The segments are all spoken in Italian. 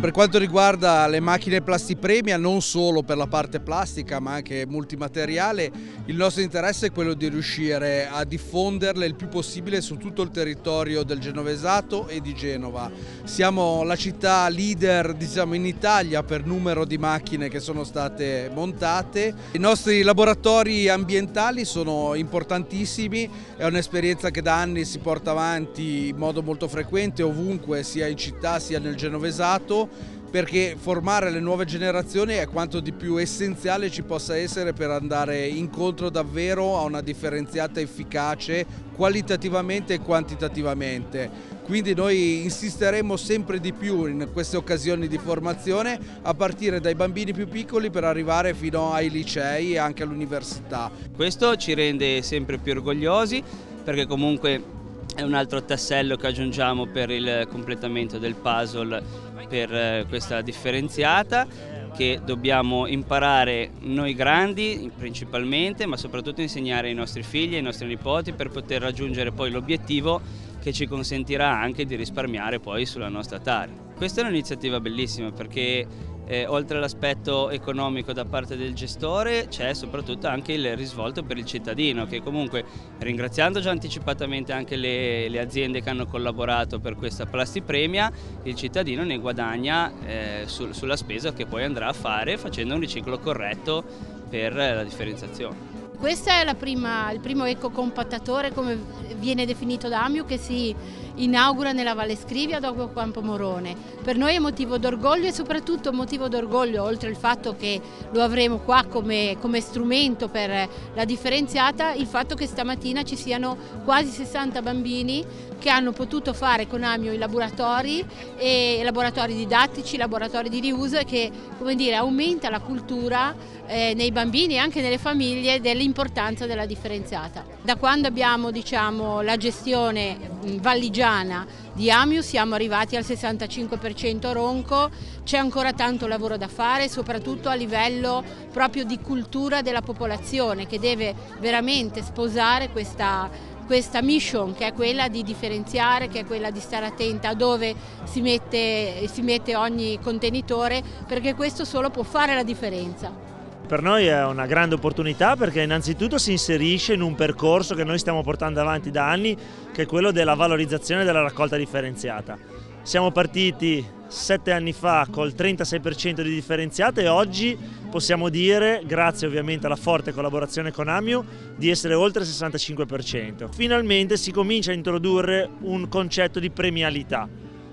Per quanto riguarda le macchine Plastipremia, non solo per la parte plastica ma anche multimateriale, il nostro interesse è quello di riuscire a diffonderle il più possibile su tutto il territorio del Genovesato e di Genova. Siamo la città leader, diciamo, in Italia per numero di macchine che sono state montate. I nostri laboratori ambientali sono importantissimi, è un'esperienza che da anni si porta avanti in modo molto frequente ovunque, sia in città sia nel Genovesato, perché formare le nuove generazioni è quanto di più essenziale ci possa essere per andare incontro davvero a una differenziata efficace qualitativamente e quantitativamente. Quindi noi insisteremo sempre di più in queste occasioni di formazione, a partire dai bambini più piccoli per arrivare fino ai licei e anche all'università. Questo ci rende sempre più orgogliosi, perché comunque è un altro tassello che aggiungiamo per il completamento del puzzle per questa differenziata, che dobbiamo imparare noi grandi principalmente, ma soprattutto insegnare ai nostri figli e ai nostri nipoti per poter raggiungere poi l'obiettivo che ci consentirà anche di risparmiare poi sulla nostra Tari. Questa è un'iniziativa bellissima perché oltre all'aspetto economico da parte del gestore c'è soprattutto anche il risvolto per il cittadino, che comunque, ringraziando già anticipatamente anche le aziende che hanno collaborato per questa Plastipremia, il cittadino ne guadagna sulla spesa che poi andrà a fare facendo un riciclo corretto per la differenziazione. Questo è il primo ecocompattatore, come viene definito da Amiu, che si inaugura nella Valle Scrivia dopo Campomorone. Per noi è motivo d'orgoglio e soprattutto motivo d'orgoglio, oltre il fatto che lo avremo qua come strumento per la differenziata, il fatto che stamattina ci siano quasi 60 bambini che hanno potuto fare con Amiu i laboratori didattici, laboratori di riuso, e che, come dire, aumenta la cultura nei bambini e anche nelle famiglie dell'importanza della differenziata. Da quando abbiamo, diciamo, la gestione valligiana di Amiu siamo arrivati al 65% ronco, c'è ancora tanto lavoro da fare, soprattutto a livello proprio di cultura della popolazione, che deve veramente sposare questa mission, che è quella di differenziare, che è quella di stare attenta a dove si mette ogni contenitore, perché questo solo può fare la differenza. Per noi è una grande opportunità perché innanzitutto si inserisce in un percorso che noi stiamo portando avanti da anni, che è quello della valorizzazione della raccolta differenziata. Siamo partiti 7 anni fa col 36% di differenziata e oggi possiamo dire, grazie ovviamente alla forte collaborazione con Amiu, di essere oltre il 65%. Finalmente si comincia a introdurre un concetto di premialità.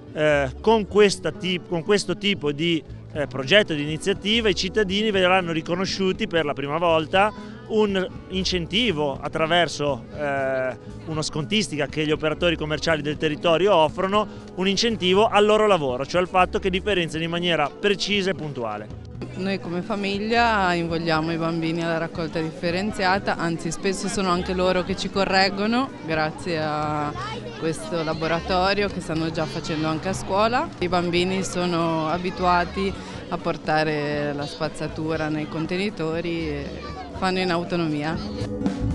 Con questo tipo di progetto di iniziativa i cittadini vedranno riconosciuti per la prima volta un incentivo attraverso una scontistica che gli operatori commerciali del territorio offrono, un incentivo al loro lavoro, cioè al fatto che differenziano in maniera precisa e puntuale. Noi come famiglia invogliamo i bambini alla raccolta differenziata, anzi spesso sono anche loro che ci correggono grazie a questo laboratorio che stanno già facendo anche a scuola. I bambini sono abituati a portare la spazzatura nei contenitori e fanno in autonomia.